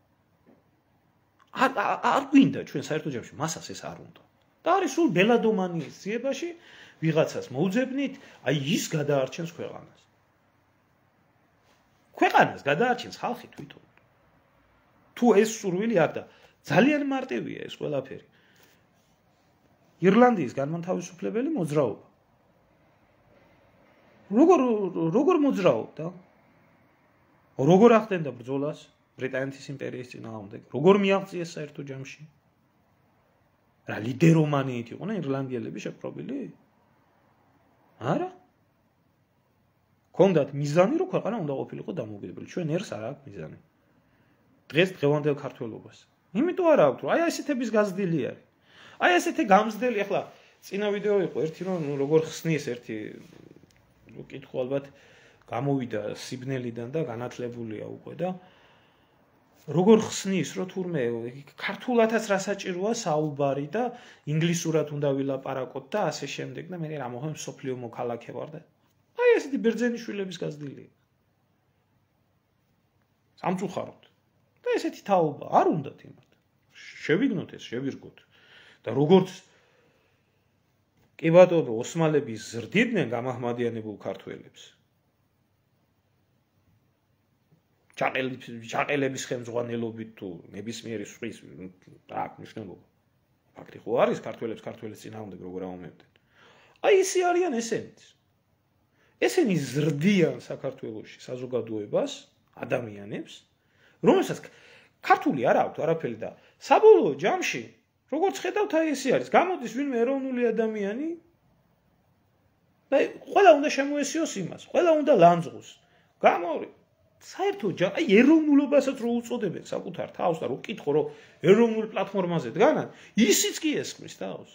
არ არ გვინდა ჩვენ საერთო ჯამში მასას ეს არ უნდა. და არის სულ ბელადომანიის ძიებაში ვიღაცას მოუძებნით, აი ის გადაარჩენს ქვეყანას. ქვეყანას გადაარჩენს ხალხი თვითონ. თუ ეს სურვილი აქვს და ძალიან მარტივია ეს ყველაფერი. ირლანდიის განმათავისუფლებელი მოძრაობა. როგორ როგორ მოძრაობდა? როგორ ახდენდა ბრძოლას ბრიტანეთის იმპერიის წინააღმდეგ? როგორ მიაღწიეს საერთო ჯამში? რა ლიდერომანიით იყვნენ ირლანდიელები შეპყრობილი? არა? კონდათ მიზანი რომ ქვეყანა უნდა ყოფილიყო დამოუკიდებელი. ჩვენ ერს არ აქვს მიზანი. დღეს დღევანდელ ქართველობას. იმიტომ არ აქვს, რომ აი ესეთების გაზრდილი არის. აი ესეთი გამზდელი, ახლა წინა ვიდეო იყო ერთი რომ როგორ ხსნის ერთი კითხვა ალბათ გამოვიდა სიბნელიდან და განათლებულია უკვე და როგორ ხსნის რომ თურმე ქართულათაც რა საჭიროა საუბარი და ინგლისურად უნდა ვილაპარაკოთ და ასე შემდეგ და მე რა მოხდა სოფლიო მოქალაქე ვარ და აი ესეთი ბერძენიშვილების გაზრდილია. სამწუხაროდ. და ესეთი თაობა არ უნდათ იმათ. შევიგნოთ ეს, შევირგოთ. და როგორც კი ბატონო ოსმალები ზრდიდნენ გამაჰმადიანებულ ქართველებს. ჩაყელების ხელმძღვანელობით თუ ნებისმიერი სხვის რა აქვს მნიშვნელობა. ფაქტი ხო არის ქართველებს ქართველის წინააღმდეგ როგორ ამომებდნენ. აი ისე არიან ესენიც. ესენი ზრდიან საქართველოში საზოგადოებას, ადამიანებს, რომელსაც ქართული არ აქვს არაფერი და საბოლოო ჯამში როგორც ხედავთ აი ესე არის. გამოდის ვინმე ეროვნული ადამიანი და ყველა უნდა შემოესიოს იმას, ყველა უნდა ლანძღოს. გამორი საერთო აი ეროვნულობასაც რო უწოდებენ საკუთარ თავს და რო კითხო რომ ეროვნულ პლატფორმაზე დგანან, ისიც კი ესმის თავს.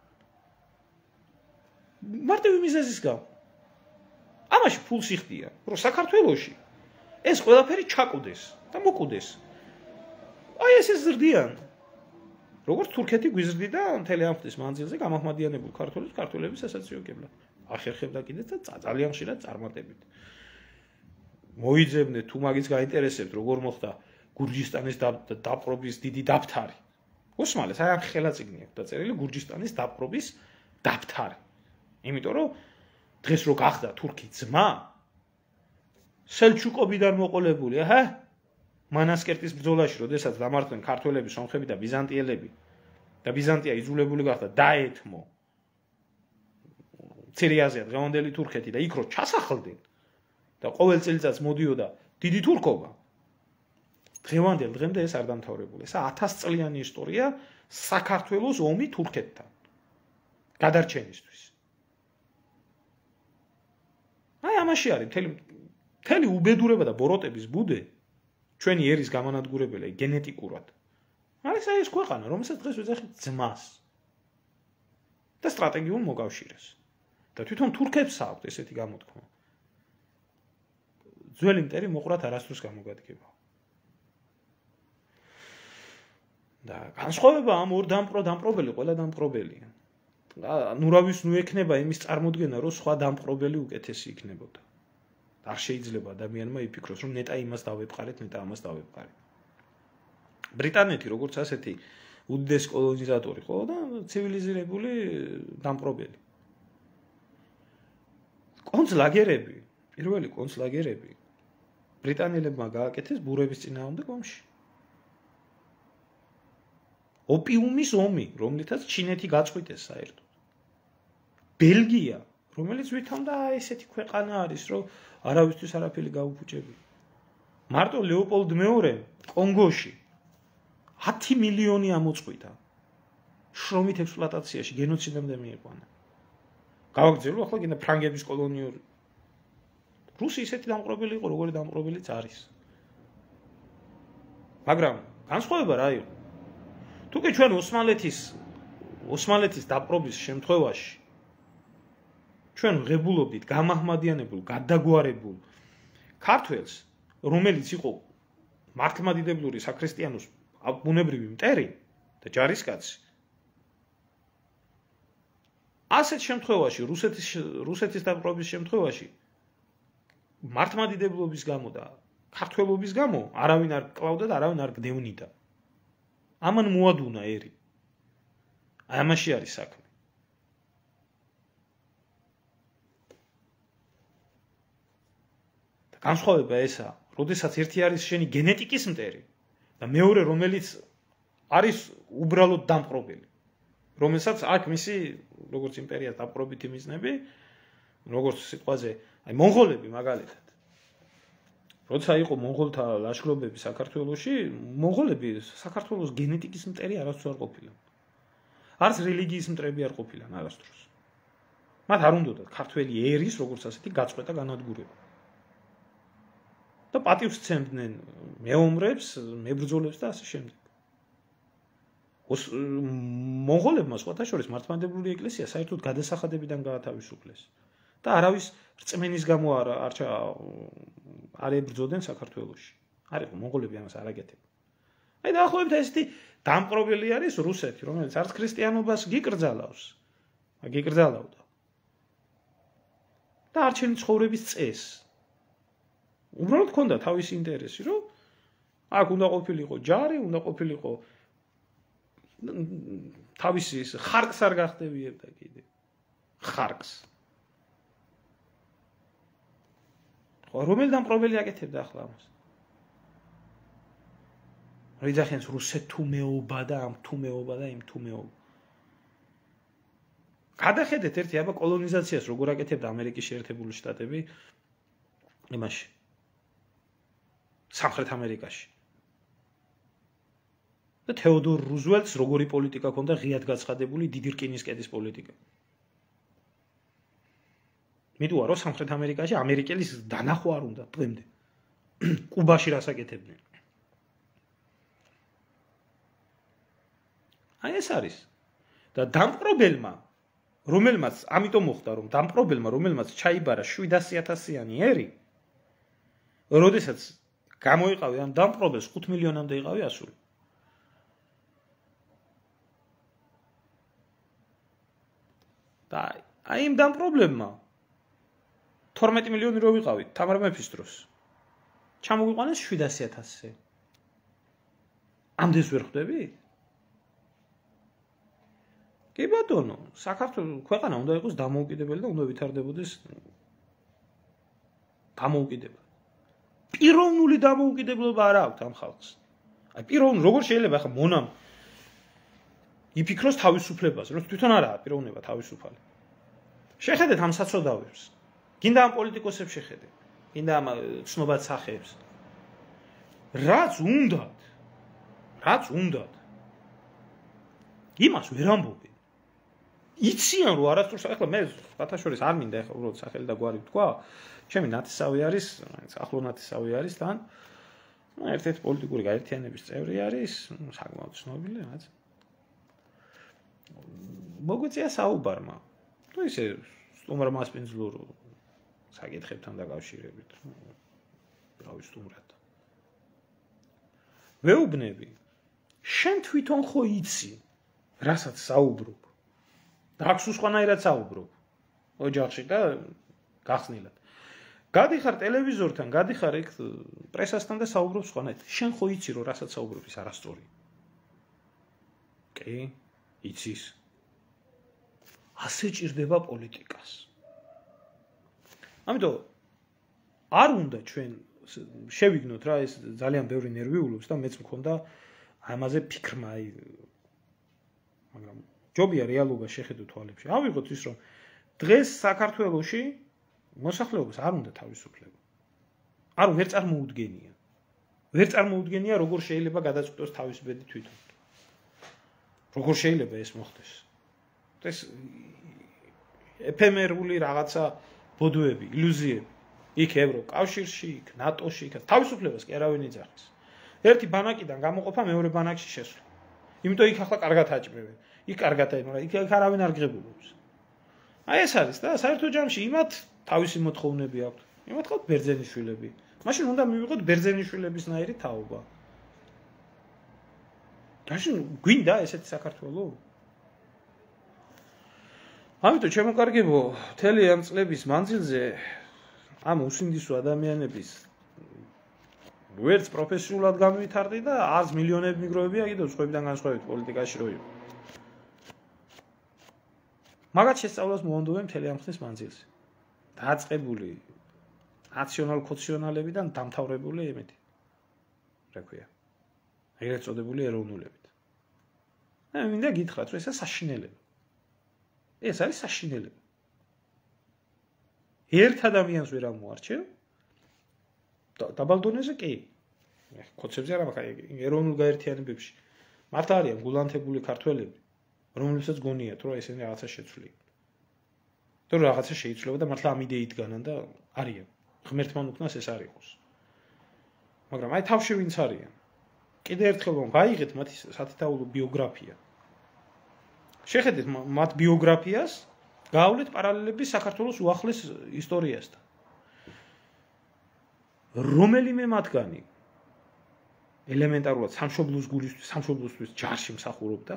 მარტივი მიზეზის გამო. ამაში ფულს იხდიან, რომ საქართველოში ეს ყველაფერი ჩაკვდეს და მოკვდეს. აი ესე ზრდიან. როგორც თურქეთი გვიზრდიდა მთელი ამ ხნის მანძილზე გამაჰმადიანებულ ქართველებს ქართველების ასოციაციებლად. ახერხებდა კიდეც და ძალიან ხშირად წარმატებით. მოიძებნეთ თუ მაგის გაინტერესებთ როგორ მოხდა გურჯისტანის დაპყრობის დიდი დაფთარი. ოსმალეს აი ამ ხელაწიგნი აქვს დაწერილი გურჯისტანის დაპყრობის დაფთარი. იმიტომ რომ დღეს რო გახდა თურქი ძმა სელჩუკობიდან მოყოლებული, აჰა მანასკერტის ბრძოლაში, როდესაც დამარცხდნენ ქართველები, სომხები და ბიზანტიელები და ბიზანტია იძულებული გახდა დაეთმო მცირე აზია დღევანდელი თურქეთი და იქ რო ჩასახლდნენ და ყოველ წელიწადს მოდიოდა დიდი თურქობა. დღევანდელ დღემდე ეს არ დამთავრებული. ესა ათას წლიანი ისტორია საქართველოს ომი თურქეთთან. გადარჩენისთვის. აი ამაში არის მთელი მთელი უბედურება და ბოროტების ბუდე ჩვენი ერის გამანადგურებელი გენეტიკურად. არის აი ეს ქვეყანა, რომელსაც დღეს ვეძახით ძმას და სტრატეგიულ მოკავშირეს. და თვითონ თურქებს აქვთ ესეთი გამოთქმა. ძველი მტერი მოყვრათ არასდროს გამოგადგება. და განსხვავება ამ ორ დამპრო დამპრობელი ყველა დამპრობელია. ნურავის ნუ ექნება იმის წარმოდგენა, რომ სხვა დამპრობელი უკეთესი იქნებოდა. არ შეიძლება ადამიანმა იფიქროს, რომ ნეტა იმას დავეპყარეთ, ნეტა ამას დავეპყარეთ. ბრიტანეთი როგორც ასეთი უდიდესი კოლონიზატორი, ხო და ცივილიზირებული დამპრობელი. კონცლაგერები პირველი კონცლაგერები ბრიტანელებმა გააკეთეს ბურების წინააღმდეგ ომში. ოპიუმის ომი, რომლითაც ჩინეთი გაწყვიტეს საერთოდ. ბელგია, რომელიც ვითომ და ესეთი ქვეყანა არის, რომ არავისთვის არაფერი გაუფუჭებია. მარტო ლეოპოლდ მეორე კონგოში ათი მილიონი ამოწყვიტა. შრომით ექსპლუატაციაში გენოციდამდე მიიყვანა. გავაგრძელო ახლა კიდე ფრანგების კოლონიური. რუსი ისეთი დამყრობელი იყო, როგორი დამყრობელიც არის. მაგრამ განსხვავება რა იყო? თუკი ჩვენ ოსმალეთის ოსმალეთის დაპყრობის შემთხვევაში ჩვენ ღებულობდით გამაჰმადიანებულ, გადაგვარებულ ქართველს, რომელიც იყო მართლმადიდებლური საქრისტიანოს ბუნებრივი მტერი და ჯარისკაცი. ასეთ შემთხვევაში, რუსეთის რუსეთის დაპყრობის შემთხვევაში მართლმადიდებლობის გამო და ქართველობის გამო არავინ არ კლავდა და არავინ არ გდევნიდა. ამან მოადუნა ერი. აი ამაში არის საქმე. და განსხვავება ესაა, როდესაც ერთი არის შენი გენეტიკის მტერი და მეორე რომელიც არის უბრალოდ დამპყრობელი, რომელსაც აქ მისი როგორც იმპერიას დაპყრობითი მიზნები, როგორც სიტყვაზე, აი მონღოლები მაგალითად. როცა იყო მონღოლთა ლაშქრობები საქართველოში, მონღოლები საქართველოს გენეტიკის მტერი არასდროს არ ყოფილან. არც რელიგიის მტრები არ ყოფილან არასდროს. მათ არ უნდათ ქართველი ერის, როგორც ასეთი გაწყვეტა განადგურება. და პატივს სცემდნენ მეომრებს, მებრძოლებს და ასე შემდეგ. მონღოლებმა სხვათა შორის მართლმადიდებლური ეკლესია საერთოდ გადასახადებიდან გაათავისუფლეს. და არავის რწმენის გამო არ არ ებრძოდნენ საქართველოში. არ იყო მონღოლები ამას არ აკეთებდნენ. აი დაახლოებით ესეთი დამპყრობელი არის რუსეთი, რომელიც არც ქრისტიანობას გიკრძალავს, გიკრძალავდა. და არჩენი ცხოვრების წესს. უბრალოდ ქონდა თავისი ინტერესი, რომ აქ უნდა ყოფილიყო ჯარი, უნდა ყოფილიყო თავისი ხარკს არ გახდებიებდა კიდე. ხარკს. რომელი დამპყრობელი აკეთებდა ახლა ამას? რიძახენს რუსეთუმეობა და ამ თუმეობა და იმ თუმეობა. გადახედეთ ერთი აბა კოლონიზაციას როგორ აკეთებდა ამერიკის შეერთებული შტატები იმაში სამხრეთ ამერიკაში. და თეოდორ რუზველტს როგორი პოლიტიკა ჰქონდა ღიად გაცხადებული დიდი რკინის კედის პოლიტიკა. მიდუა რომ სამხრეთ ამერიკაში ამერიკელის დანახვა არ უნდა დღემდე. კუბაში რას აკეთებდნენ? აი ეს არის. და დამპყრობელმა, რომელმაც ამიტომ მოხდა რომ დამპყრობელმა, რომელმაც ჩაიბარა შვიდასი ათასიანი ერი, როდესაც გამოიყავი ამ დამპყრობელს ხუთ მილიონამდე იყავი ასული. და აი იმ დამპყრობლებმა თორმეტი მილიონი რო ვიყავით თამარ მეფის დროს. ჩამოგვიყვანეს შვიდასი ათასზე. ამდენს ვერ ხვდები? კი ბატონო, საქართველოს ქვეყანა უნდა იყოს დამოუკიდებელი და უნდა ვითარდებოდეს დამოუკიდებლად. პიროვნული დამოუკიდებლობა არ აქვს ამ ხალხს. აი პიროვნული როგორ შეიძლება ახლა მონამ იფიქროს თავისუფლებას, რომ თვითონ არაა პიროვნება თავისუფალი. შეხედეთ ამ საწოდავებს. გინდა ამ პოლიტიკოსებს შეხედეთ. გინდა ამ ცნობად სახეებს. რაც უნდათ. რაც უნდათ. იმას ვერ ამბობენ. იციან რომ არასდროს ახლა მე ბათაშორის არ მინდა ახლა უბრალოდ სახელი და გვარი ვთქვა. ჩემი ნათესავი არის, ახლო ნათესავი არის თან. ერთ-ერთი პოლიტიკური გაერთიანების წევრი არის, საკმაოდ ცნობილი, რაც მოგვიწია საუბარმა. თუ ისე სტუმარ მასპინძლურ საკითხებთან დაკავშირებით, რავი სტუმრად. ვეუბნები, შენ თვითონ ხო იცი, რასაც საუბრობ. და აქ სხვანაირად საუბრობ. ოჯახში და გახსნილად. გადიხარ ტელევიზორთან, გადიხარ ეგ პრესასთან და საუბრობ სხვანაირად. შენ ხო იცი რომ რასაც საუბრობ ის არასწორია. კი, იცის. ასე ჭირდება პოლიტიკას. ამიტომ არ უნდა ჩვენ შევიგნოთ რა ეს ძალიან ბევრი ნერვიულობს და მეც მქონდა ამაზე ფიქრმა აი მაგრამ ჯობია რეალობა შეხედო თვალებში. ავიღოთ ის რომ დღეს საქართველოში მოსახლეობას არ უნდა თავისუფლება. არ ვერ წარმოუდგენია. ვერ წარმოუდგენია როგორ შეიძლება გადაწყვეტოს თავისი ბედი თვითონ. როგორ შეიძლება ეს მოხდეს? ეს ეფემერული რაღაცა ბოდოები, ილუზიები. იქ ევროკავშირში, იქ ნატოში, იქ თავისუფლებას კი არავინ იძახის. ერთი ბანაკიდან გამოყოფა მეორე ბანაკში შესვლა. იმიტომ იქ ახლა კარგად აჭმევენ. იქ კარგად აი, მაგრამ იქ არავინ არ გღებულობს. აი ეს არის და საერთო ჯამში იმათ თავისი მოთხოვნები აქვთ. იმათ ყავთ ბერძენიშვილები. მაშინ უნდა მივიღოთ ბერძენიშვილებისნაირი თაობა. მაშინ გვინდა ესეთი საქართველო? ამიტომ ჩემო კარგებო, მთელი ამ წლების მანძილზე ამ უსინდისო ადამიანების ვერც პროფესიულად გამვითარდი და არც მილიონები მიგროვებია კიდევ სხვებიდან განსხვავებით პოლიტიკაში რო იყო. მაგათ შესწავლას მოვანდობენ მთელი ამ ხნის მანძილზე. დაწყებული ნაციონალ-ქოციონალებიდან დამთავრებული იმით. რა ქვია? ეგრეთ წოდებული ეროვნულებით. მე მინდა გითხრათ, რომ ესა საშინელება. ეს არის საშინელება. ერთ ადამიანს ვერ ამოარჩევ. დაბალ დონეზე კი. ხოცებზე არა, მაგრამ ეროვნულ გაერთიანებებში. მართლა არიან გულანთებული ქართველები, რომლებსაც გონიათ, რომ ესენი რაღაცა შეცვლიან. თუ რაღაცა შეიცვლება და მართლა ამ იდეით განან და არიან. ღმერთმა უკნას ეს არ იყოს. მაგრამ აი თავში ვინც არიან. კიდე ერთხელ რომ გაიგეთ მათი სათითაულო ბიოგრაფია. შეხედეთ მათ ბიოგრაფიას, გაავლეთ პარალელები საქართველოს უახლეს ისტორიასთან. რომელიმე მათგანი ელემენტარულად სამშობლოს გულისთვის, სამშობლოსთვის ჯარში მსახურობდა?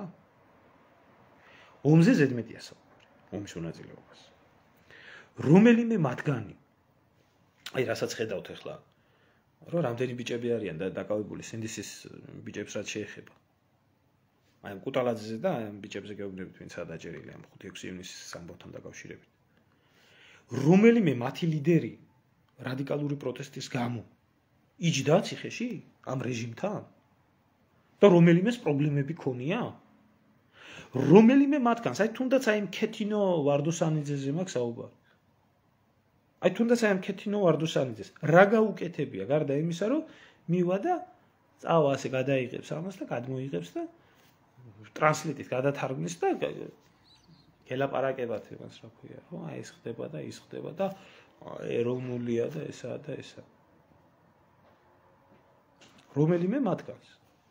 ომზე ზედმეტია საუბარი, ომის მონაწილეობას. რომელიმე მათგანი აი რასაც ხედავთ ახლა, რომ რამდენი ბიჭები არიან და დაკავებული სინდისის ბიჭებს რაც შეეხება. აი კუტალაძეზე და ამ ბიჭებზე გეუბნებით, ვინც ადაჭერილი ამ ხუთი ექვსი ივნისის სამბავთან დაკავშირებით. რომელიმე მათი ლიდერი რადიკალური პროტესტის გამო იჯდა ციხეში ამ რეჟიმთან? და რომელიმეს პრობლემები ქონია? რომელიმე მათგანს, აი თუნდაც აი ქეთინო ვარდოსანიძეზე მაქვს საუბარი. აი თუნდაც აი ქეთინო ვარდოსანიძეს რა გაუკეთებია გარდა იმისა, რომ მივა და წავა ასე გადაიღებს ამას და გადმოიღებს და ტრანსლიტით გადათარგმნის და გელაპარაკებათ იმას რა ქვია, ხო? აი ეს ხდება და ის ხდება და ეროვნულია და ესაა და ესა. რომელიმე მათგანს.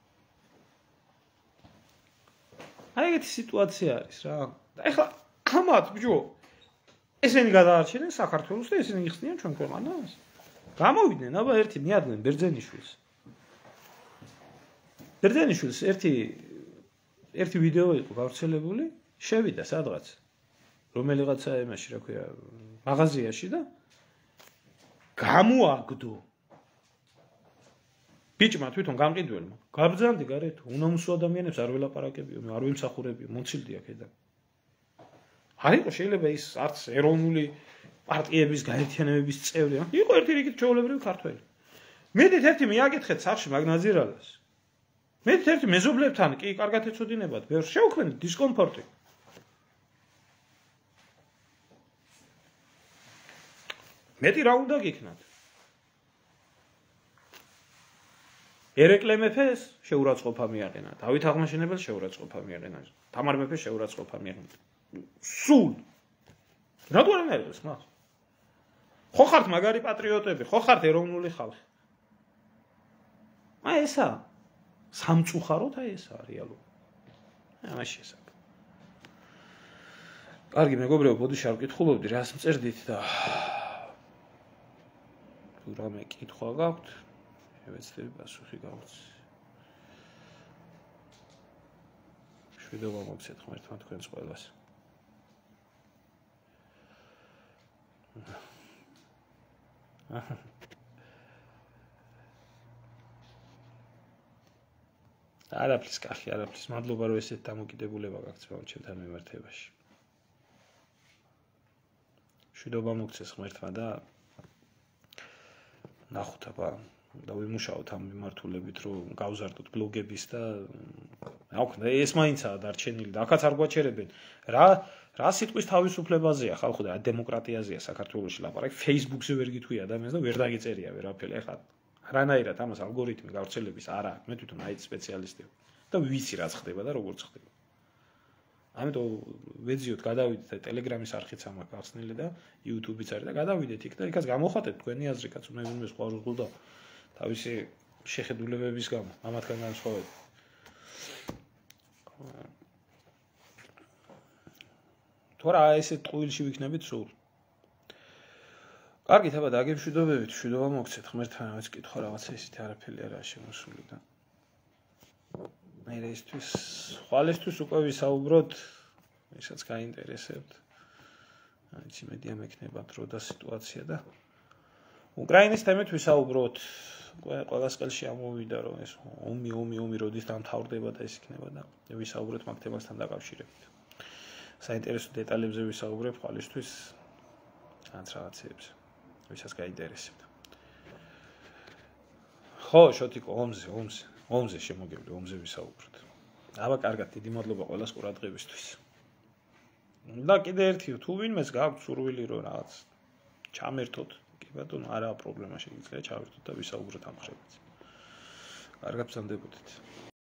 აი ეგეთი სიტუაცია არის რა. და ეხლა ამათ ბიჭო ესენი გადაარჩენენ საქართველოს და ესენი იხსნიან ჩვენ ქვეყანას. გამოვიდნენ, აბა ერთი მიადგნენ ბერძენიშვილს. ბერძენიშვილს ერთი ერთი ვიდეო იყო გავრცელებული, შევიდა სადღაც. რომელიღაცა იმაში, რა ქვია, მაღაზიაში და გამოაგდო. ბიჭმა თვითონ გამყიდველმა, გაბრძანდი გარეთ, უნამუსო ადამიანებს არ ველაპარაკებიო, მე არ ვემსახურებიო, მომცილდი აქედან. არ იყო შეიძლება ის არც ეროვნული პარტიების გაერთიანებების წევრი, იყო ერთი რიგით ჩვეულებრივი ქართველი. მედით ერთი მიაკითხეთ სახში მაგნაძირალას. მედით ერთი მეზობლებთან კი კარგად ეცოდინებათ, ბევრს შეუქმნით დისკომფორტი. მეტი რა უნდა გიქნათ? ერეკლე მეფეს შეურაცხყოფა მიაყენა, დავით აღმაშენებელს შეურაცხყოფა მიაყენა, თამარ მეფეს შეურაცხყოფა მიაყენა. სულ რატო არ ამერებს მას? ხო ხართ მაგარი პატრიოტები, ხო ხართ ეროვნული ხალხი. აი ესა სამწუხაროდ აი ესა რეალობა. ამაში ესა. კარგი მეგობრებო, ბოდიში არ ვკითხულობდი, რას მწერდით და თუ რამე კითხვა გაქვთ, შევეცდები პასუხი გავუწი. შვიდობა მოგცეთ ღმერთმა თქვენს ყველას. არაფრის კახი, არაფრის მადლობა რომ ესეთ დამოკიდებულება გაქვთ ჩემთან მიმართებაში. შვიდობა მოგცეს ღმერთმა და ნახოთ აბა და ვიმუშაოთ ამ მიმართულებით რომ გავზარდოთ ბლოგების და რა ვქნა ეს მაინცაა დარჩენილი და ახაც არ გვაჩერებენ რა რა სიტყვის თავისუფლებაზეა ხალხო და დემოკრატიაზეა საქართველოში ლაპარაკი Facebook-ზე ვერ გითხვი ადამიანს და ვერ დაგეწერია ვერაფერი ახლა რანაირად ამას ალგორითმი გავრცელების არ აქვს მე თვითონ აიც სპეციალისტი და ვიცი რაც ხდება და როგორც ხდება ამიტომ ვეძიოთ გადავიდეთ Telegram-ის არხიც ამაკ ახსნილი და YouTube-იც არის და გადავიდეთ იქ და იქაც გამოხატეთ თქვენი აზრი კაცო მე ვინმე სხვა რუღულდა თავისი შეხედულებების გამო ამათგან განსხვავებით თორა ესე ტყუილში ვიქნებით სულ კარგით აბა დაგემშვიდობებით მშვიდობა მოგცეთ ღმერთთან რაც კითხვა რაღაცა ისეთი არაფერი არაა შემოსული და მე ესთვის ხვალისთვის უკვე ვისაუბროთ ისაც გაინტერესებთ აიცი მედია მექნება დრო და სიტუაცია და უკრაინის თემით ვისაუბროთ ყველას ყელში ამოვიდა რომ ეს ომი ომი ომი როდის დამთავრდება და ეს იქნება და ვისაუბროთ მაგ თემასთან დაკავშირებით საინტერესო დეტალებზე ვისაუბრებ ხვალისთვის რაც რაღაცეებზე ვისაც გაინტერესებთ ხო შოტიკო ომზე ომზე ომზე შემოგევლი ომზე ვისაუბროთ აბა კარგად დიდი მადლობა ყველას ყურადღებისთვის და კიდე ერთი თუ ვინმეს გაქვთ სურვილი რომ რაღაც ჩამერთოთ კი ბატონო არაა პრობლემა შეიძლება ჩავერთოთ და ვისაუბროთ ამ ხრებაზე კარგად ბრძანდებოდეთ